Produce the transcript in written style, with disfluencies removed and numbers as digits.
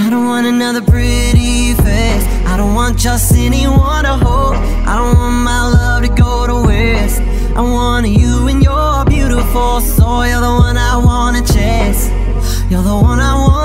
I don't want another pretty face. I don't want just anyone to hold. I don't want my love to go to waste. I want you and your beautiful soul. You're the one I wanna chase. You're the one I want